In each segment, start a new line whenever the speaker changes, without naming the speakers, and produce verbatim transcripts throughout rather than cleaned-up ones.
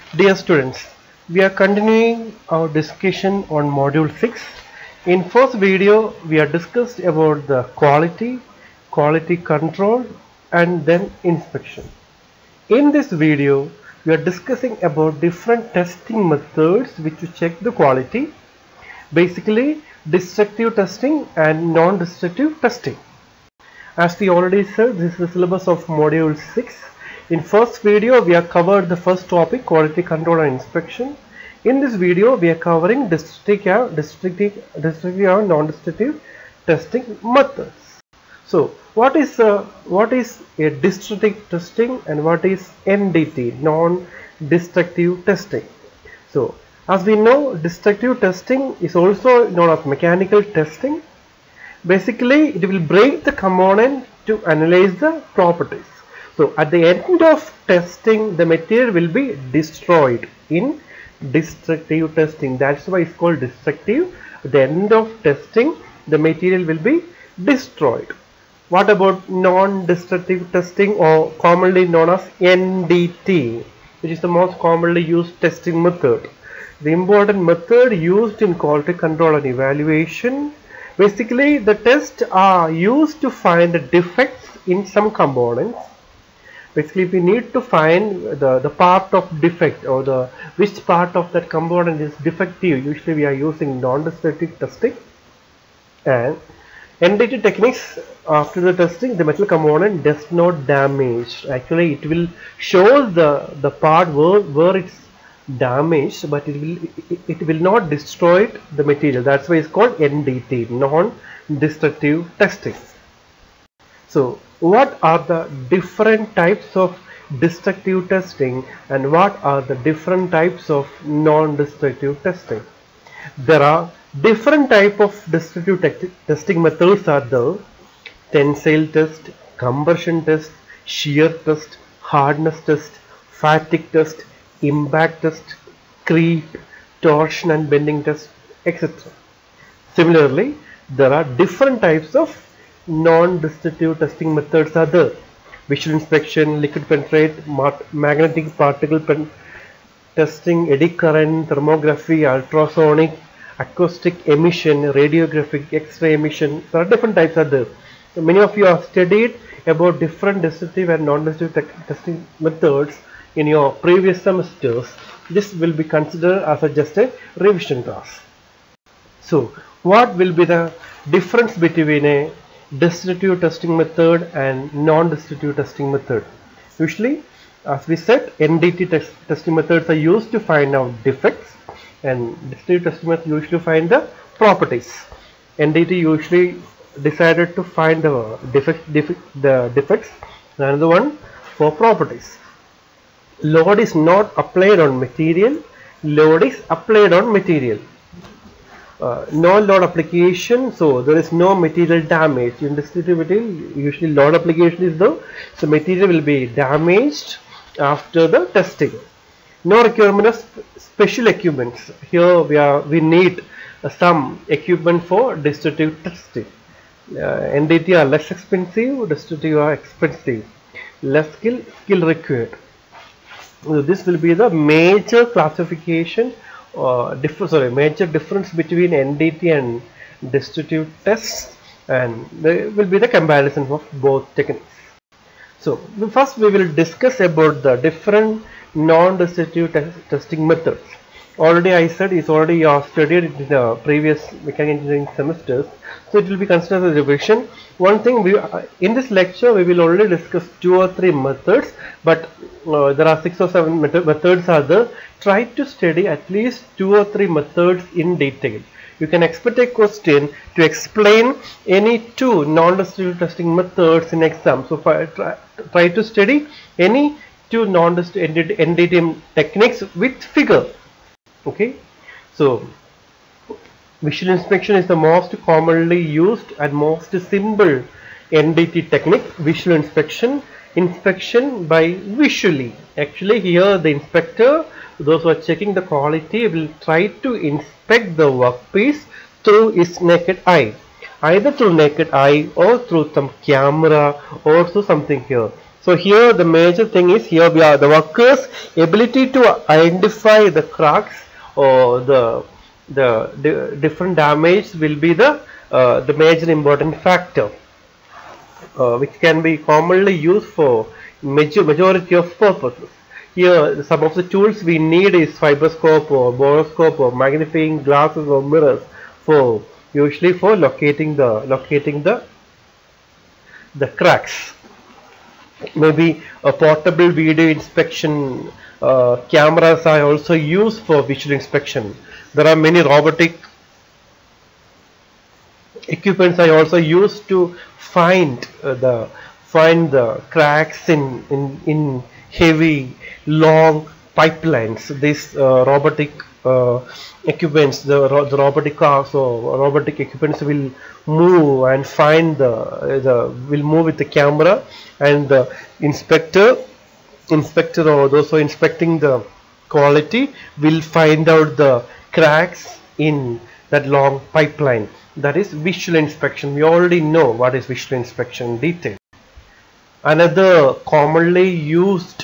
Dear students, we are continuing our discussion on module six. In first video, we have discussed about the quality, quality control and then inspection. In this video, we are discussing about different testing methods which to check the quality, basically destructive testing and non-destructive testing. As we already said, this is the syllabus of module six. In first video, we have covered the first topic, quality control and inspection. In this video, we are covering destructive, destructive, destructive and non-destructive testing methods. So, what is uh, what is a destructive testing and what is N D T, non-destructive testing? So, as we know, destructive testing is also known as mechanical testing. Basically, it will break the component to analyze the properties. So, at the end of testing, the material will be destroyed in destructive testing. That's why it's called destructive. At the end of testing, the material will be destroyed. What about non-destructive testing, or commonly known as N D T, which is the most commonly used testing method? The important method used in quality control and evaluation. Basically, the tests are used to find the defects in some components. Basically, if we need to find the, the part of defect or the which part of that component is defective, usually we are using non-destructive testing. And N D T techniques, after the testing, the metal component does not damage. Actually, it will show the, the part where, where it's damaged, but it will it, it will not destroy the material. That's why it's called N D T, non-destructive testing. So, what are the different types of destructive testing and what are the different types of non-destructive testing? There are different type of destructive te testing methods are the tensile test, compression test, shear test, hardness test, fatigue test, impact test, creep, torsion and bending test, et cetera. Similarly, there are different types of non-destructive testing methods are there. Visual inspection, liquid penetrate, magnetic particle testing, eddy current, thermography, ultrasonic, acoustic emission, radiographic, X-ray emission. There are different types are there. So many of you have studied about different destructive and non-destructive testing methods in your previous semesters. This will be considered as a just a revision class. So, what will be the difference between a destructive testing method and non-destructive testing method? Usually, as we said, N D T test testing methods are used to find out defects, and destructive testing methods usually find the properties. N D T usually decided to find the defect, defect the defects, and another one for properties. Load is not applied on material, load is applied on material. Uh, no load application, so there is no material damage. In destructive material, usually load application is there, so material will be damaged after the testing. No requirement of sp special equipments. Here we are we need uh, some equipment for destructive testing. Uh, N D T are less expensive, destructive are expensive, less skill skill required. So this will be the major classification, uh, differ, sorry, major difference between N D T and destructive tests, and there will be the comparison of both techniques. So first we will discuss about the different non-destructive te testing methods. Already I said it's already you have studied it in the previous mechanical engineering semesters, so it will be considered as a revision. One thing, we uh, in this lecture we will already discuss two or three methods, but uh, there are six or seven method methods are there. Try to study at least two or three methods in detail. You can expect a question to explain any two non-destructive testing methods in exam. So try, try to study any two non-destructive N D T techniques with figure. Okay, so visual inspection is the most commonly used and most simple N D T technique. Visual inspection, inspection by visually. Actually, here the inspector, those who are checking the quality, will try to inspect the workpiece through his naked eye, either through naked eye or through some camera or through something here. So here the major thing is, here we are the workers' ability to identify the cracks or the the, the different damage will be the uh, the major important factor, uh, which can be commonly used for major majority of purposes. Here some of the tools we need is fibroscope or borescope or magnifying glasses or mirrors, for usually for locating the locating the the cracks. Maybe a portable video inspection uh, cameras are also used for visual inspection. There are many robotic equipments are also used to find uh, the find the cracks in in, in heavy long pipelines. These uh, robotic uh, equipments, the, the robotic cars or robotic equipments will move and find the, the will move with the camera, and the inspector inspector or those who are inspecting the quality will find out the cracks in that long pipeline. That is visual inspection. We already know what is visual inspection in detail. Another commonly used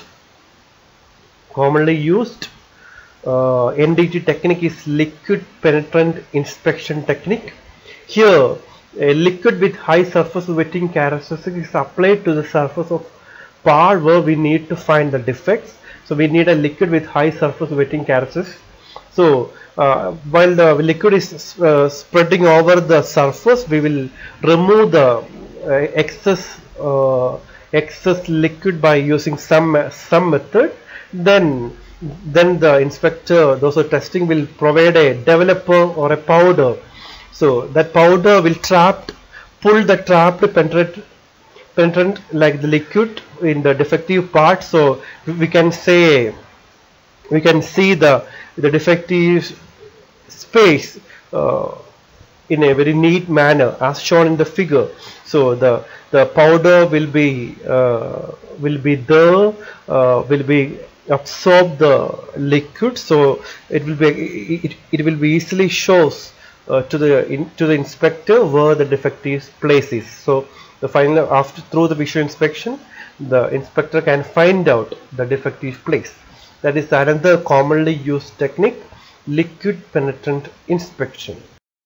commonly used uh, N D T technique is liquid penetrant inspection technique. Here a liquid with high surface wetting characteristics is applied to the surface of part where we need to find the defects. So we need a liquid with high surface wetting characteristics. So uh, while the liquid is uh, spreading over the surface, we will remove the uh, excess uh, excess liquid by using some some method. Then then the inspector, those who are testing, will provide a developer or a powder. So that powder will trap pull the trapped penetrant penetrant like the liquid in the defective part. So we can say we can see the the defective space uh, in a very neat manner as shown in the figure. So the the powder will be uh, will be there uh, will be absorb the liquid, so it will be it, it will be easily shows uh, to the in, to the inspector where the defective place is. So the final after through the visual inspection, the inspector can find out the defective place. That is another commonly used technique, liquid penetrant inspection.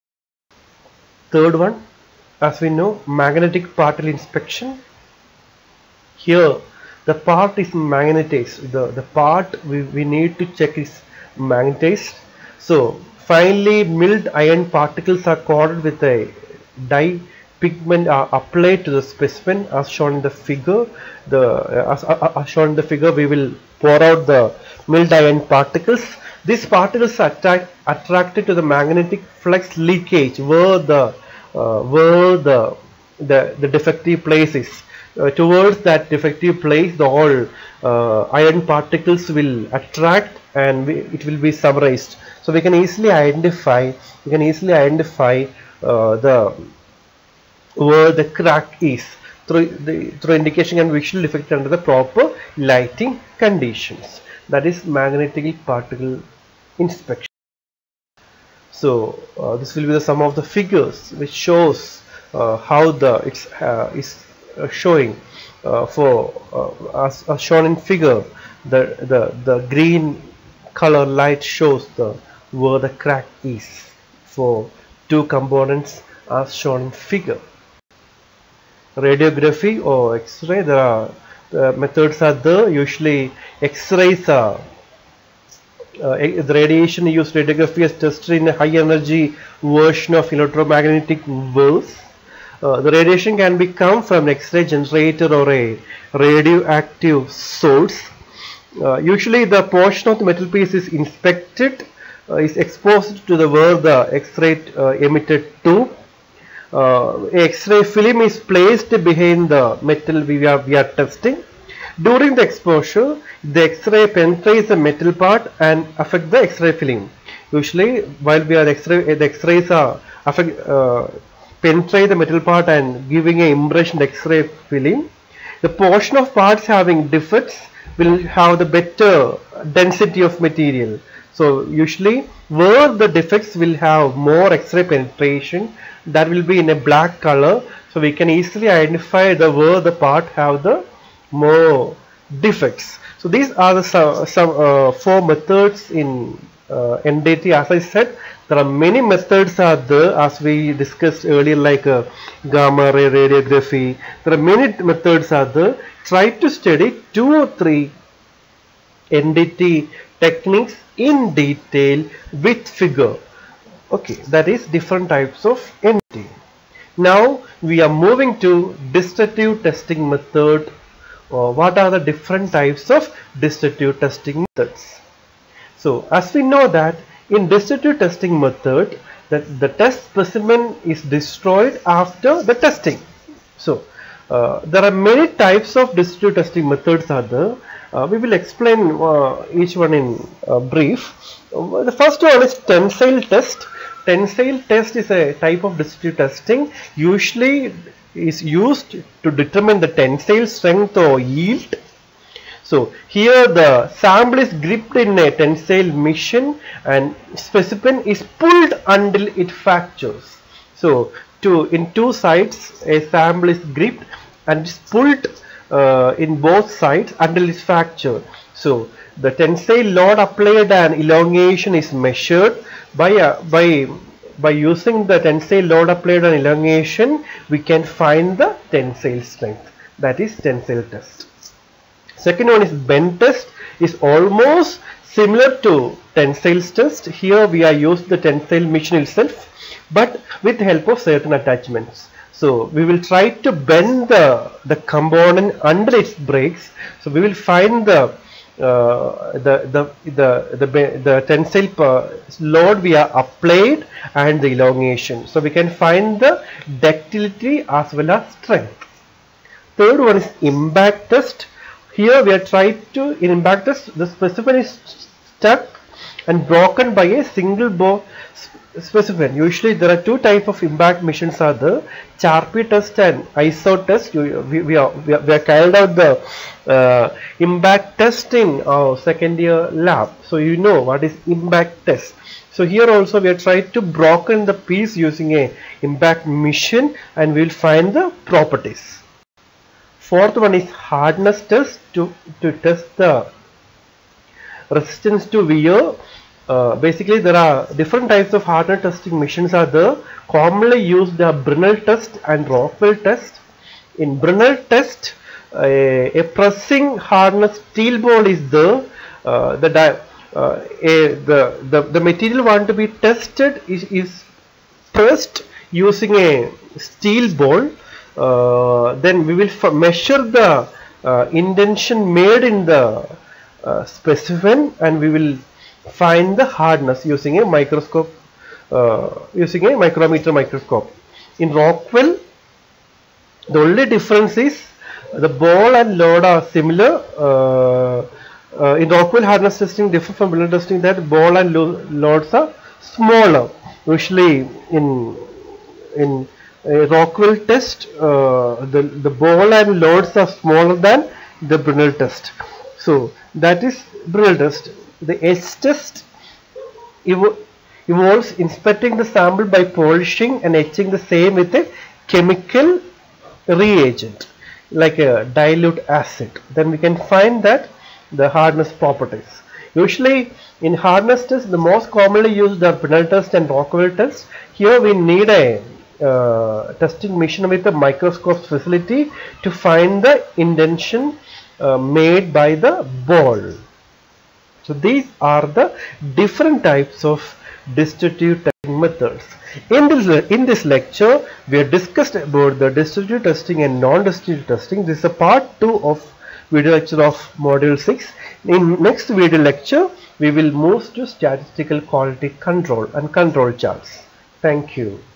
Third one, as we know, magnetic particle inspection. Here the part is magnetized. The, the part we, we need to check is magnetized. So finely milled iron particles are coated with a dye pigment are applied to the specimen as shown in the figure. The uh, as, uh, as shown in the figure, we will pour out the milled iron particles. These particles are attract, attracted to the magnetic flux leakage where the uh, where the the, the defective place is. Uh, towards that defective place, the all uh, iron particles will attract and we, it will be summarized. So we can easily identify we can easily identify uh, the where the crack is through the through indication and visual effect under the proper lighting conditions. That is magnetic particle inspection. So uh, this will be the sum of the figures which shows uh, how the it's uh, is uh, showing uh, for uh, as, as shown in figure. The the the green color light shows the where the crack is for two components as shown in figure. Radiography or X-ray, there are uh, methods are there. Usually X-rays are uh, the radiation used radiography is tested in a high energy version of electromagnetic waves. Uh, the radiation can be come from an X-ray generator or a radioactive source. Uh, usually the portion of the metal piece is inspected, uh, is exposed to the where the X-ray uh, emitted to. Uh, X-ray film is placed behind the metal we are, we are testing. During the exposure, the X-ray penetrates the metal part and affect the X-ray film. Usually, while we are X-ray, the X-rays are affect, uh, penetrate the metal part and giving an impression X-ray film. The portion of parts having defects will have the better density of material. So usually where the defects will have more X-ray penetration, that will be in a black color, so we can easily identify the where the part have the more defects. So these are the some, some uh, four methods in uh, N D T. As I said, there are many methods are there, as we discussed earlier, like uh, gamma ray radiography. There are many methods are there. Try to study two or three N D T techniques in detail with figure. Okay, that is different types of N D T. Now we are moving to distributive testing method. Uh, what are the different types of distributive testing methods? So as we know that in distributive testing method, that the test specimen is destroyed after the testing. So uh, there are many types of distributive testing methods are there. Uh, we will explain uh, each one in uh, brief. Uh, the first one is tensile test. Tensile test is a type of distributive testing, usually is used to determine the tensile strength or yield. So here the sample is gripped in a tensile mission and specimen is pulled until it fractures. So to, in two sides a sample is gripped and is pulled uh, in both sides until it is fractured. So the tensile load applied and elongation is measured by uh, by by using the tensile load applied and elongation. We can find the tensile strength. That is tensile test. Second one is bend test. Is almost similar to tensile test. Here we are used the tensile mission itself, but with the help of certain attachments. So we will try to bend the the component under its breaks. So we will find the Uh, the, the the the the tensile load we are applied and the elongation. So we can find the ductility as well as strength. Third one is impact test. Here we are trying to, in impact test, the specimen is stuck and broken by a single bore specimen. Usually there are two type of impact missions are there, Charpy test and I S O test. You, we, we, are, we, are, we are carried out the uh, impact test in our second year lab. So you know what is impact test. So here also we are trying to broken the piece using a impact mission and we will find the properties. Fourth one is hardness test, to, to test the resistance to wear. Uh, basically there are different types of hardness testing missions are there. Commonly used the Brinell test and Rockwell test. In Brinell test, uh, a pressing hardness steel ball is there. Uh, the, uh, a, the, the the material want to be tested is, is pressed using a steel ball. Uh, then we will measure the uh, indentation made in the uh, specimen and we will find the hardness using a microscope, uh, using a micrometer microscope. In Rockwell, the only difference is the ball and load are similar. Uh, uh, in Rockwell, hardness testing differ from Brinell testing, that ball and lo loads are smaller. Usually in in a Rockwell test, uh, the the ball and loads are smaller than the Brinell test. So that is Brinell test. The etch test evo involves inspecting the sample by polishing and etching the same with a chemical reagent like a dilute acid. Then we can find that the hardness properties. Usually in hardness test, the most commonly used are Brinell test and Rockwell test. Here we need a uh, testing mission with a microscope facility to find the indentation uh, made by the ball. So these are the different types of distributive testing methods. In this, in this lecture, we have discussed about the distributive testing and non-distributive testing. This is a part two of video lecture of module six. In next video lecture, we will move to statistical quality control and control charts. Thank you.